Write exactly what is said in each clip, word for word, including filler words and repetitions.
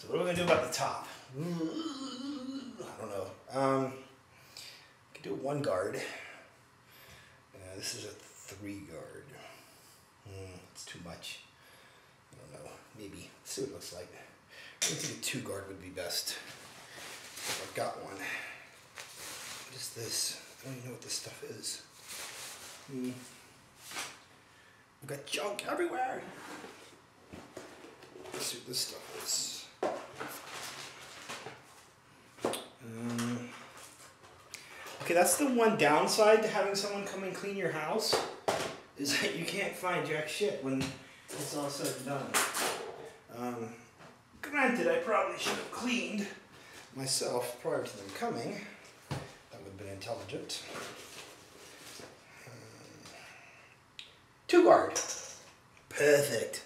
what are we gonna do about the top? I don't know. Um, we can do a one guard. Uh, this is a three guard. Mm, it's too much. I don't know. Maybe. Let's see what it looks like. I think a two guard would be best. If I've got one. What is this? I don't even know what this stuff is. Hmm. I've got junk everywhere. Let's see what this stuff is. Um, okay, that's the one downside to having someone come and clean your house, is that you can't find jack shit when it's all said and done. Um, granted, I probably should have cleaned myself prior to them coming. That would have been intelligent. Um, two guard. Perfect.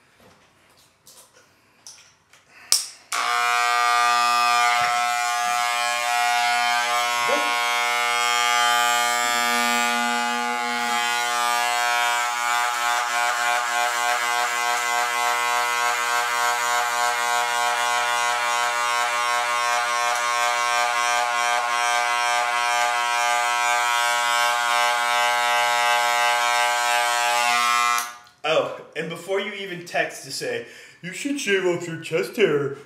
Oh, and before you even text to say, you should shave off your chest hair.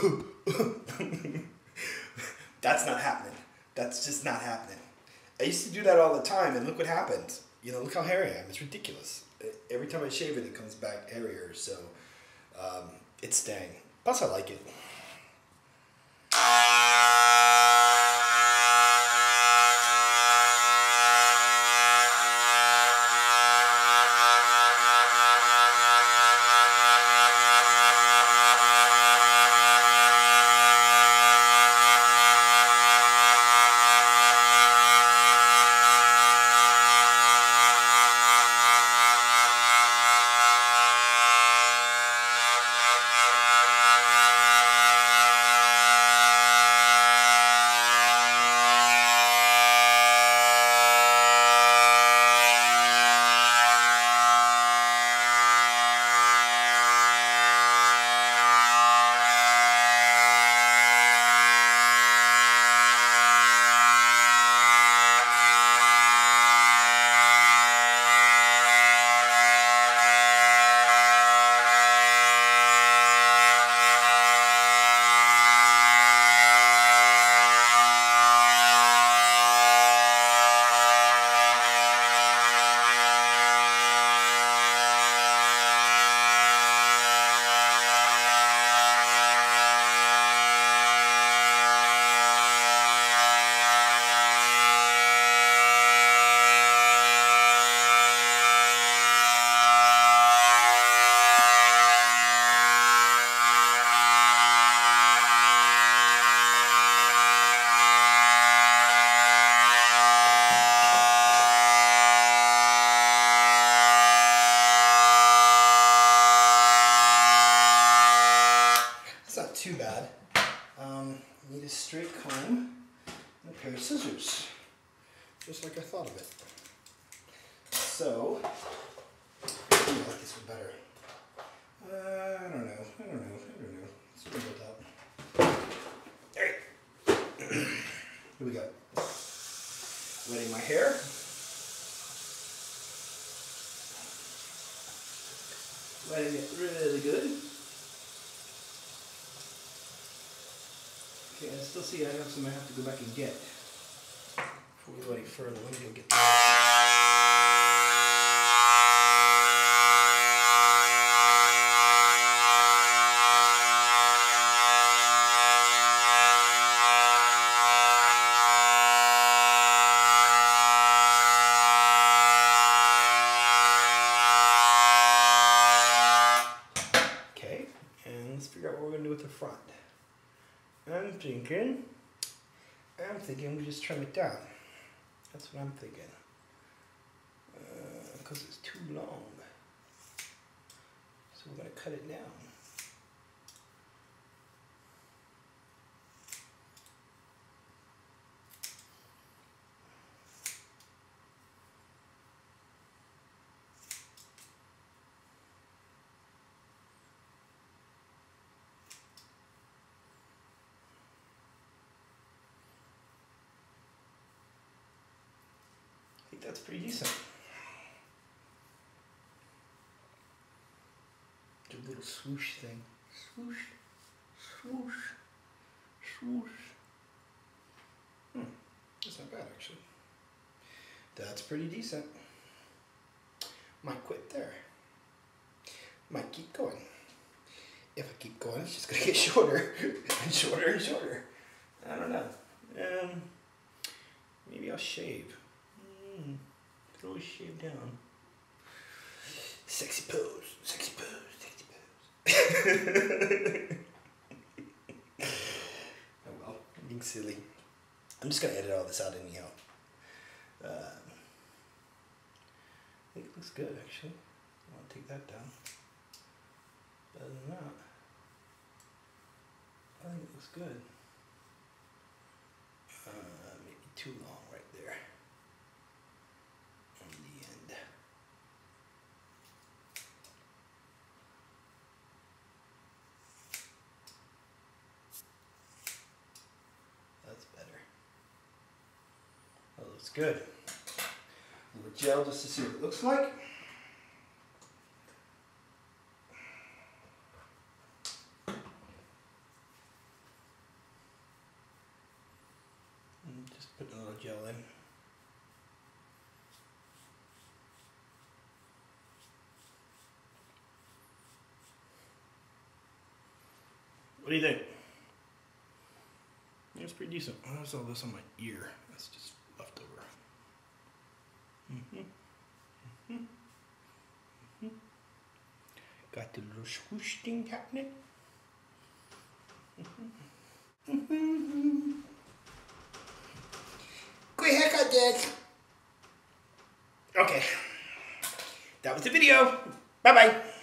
That's not happening. That's just not happening. I used to do that all the time, and look what happened. You know, look how hairy I am. It's ridiculous. Every time I shave it, it comes back hairier, so um, it's staying. Plus, I like it. Too bad. Um, need a straight comb and a pair of scissors, just like I thought of it. So, I like this one better. Uh, I don't know. I don't know. I don't know. Let's figure it out. There. Here we go. Wetting my hair. Wetting it really good. Okay, I still see I have some I have to go back and get. Before we go any further, let me go get that. Okay, and let's figure out what we're going to do with the front. I'm thinking, I'm thinking we just trim it down. That's what I'm thinking. Because uh, it's too long. So we're going to cut it down. that's pretty decent. Do a little swoosh thing. Swoosh, swoosh, swoosh. Hmm, that's not bad actually. That's pretty decent. Might quit there. Might keep going. If I keep going, it's just gonna get shorter and shorter and shorter. I don't know. Um, maybe I'll shave. Mm, throw a shave down. Sexy pose, sexy pose, sexy pose. Oh well, I'm being silly. I'm just gonna edit all this out anyhow. Um, I think it looks good actually. I want to take that down. Other than that, I think it looks good. Uh, maybe too long right there. On the end. That's better. That looks good. A little gel just to see what it looks like. And just put a little gel in. What do you think? Yeah, it's pretty decent. Oh, there's all this on my ear. That's just left over. Mm-hmm. Mm-hmm. Mm-hmm. Got the little swoosh thing happening. Mm-hmm. Mm-hmm. Great haircut, Dad. Okay. That was the video. Bye-bye.